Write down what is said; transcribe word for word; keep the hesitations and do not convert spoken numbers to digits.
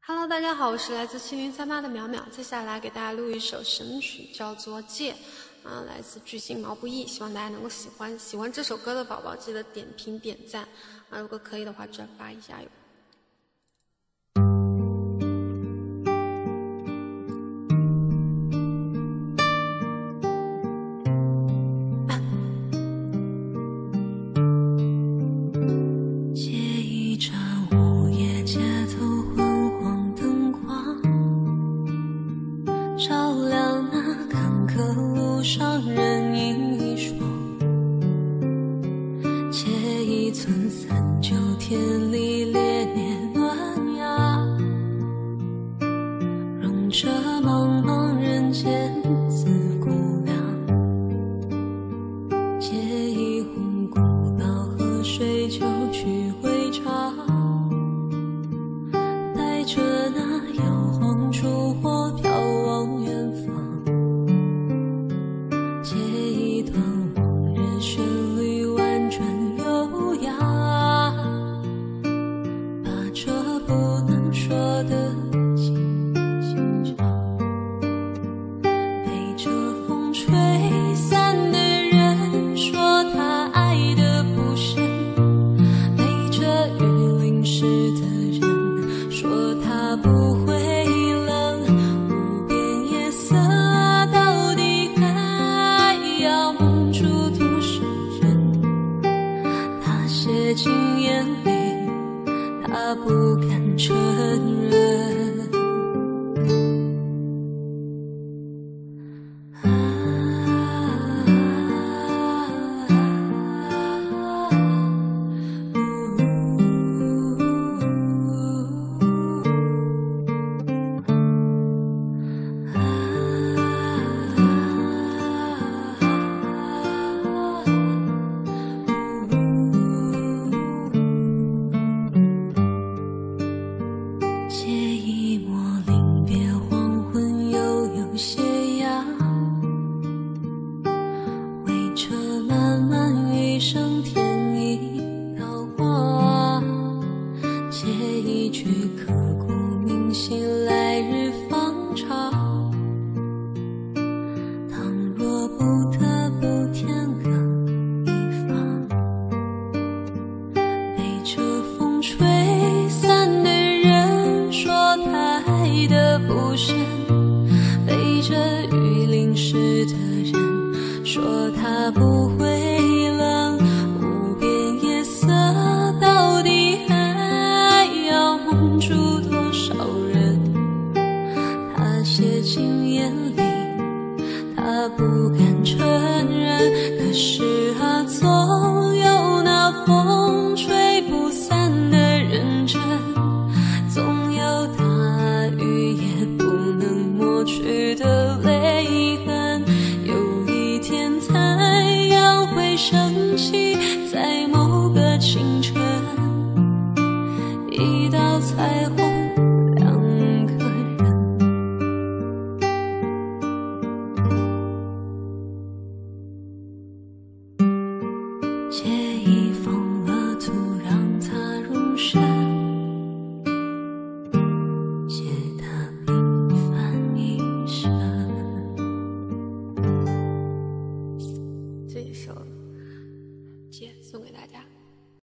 Hello， 大家好，我是来自七零三八的淼淼，接下来给大家录一首神曲，叫做《戒》，啊，来自巨星毛不易，希望大家能够喜欢。喜欢这首歌的宝宝，记得点评点赞，啊，如果可以的话，转发一下哟。 借一盏午夜街头昏黄灯光，照亮那坎坷路上人影一双。借一寸三九天里烈焰暖芽，容这茫茫人间自顾量。借一壶古老河水酒去回肠，带着那摇晃烛火飘往远方。借一段往日旋律婉转悠扬，把这不能说的情心唱。被这风吹散的人说他爱的不深，被这雨淋湿的人说他不会冷。无边夜色到底还要住多少人？他写进眼里，他不敢承认。借一抹临别黄昏悠悠斜阳，为这漫漫余生添一道光。借一句可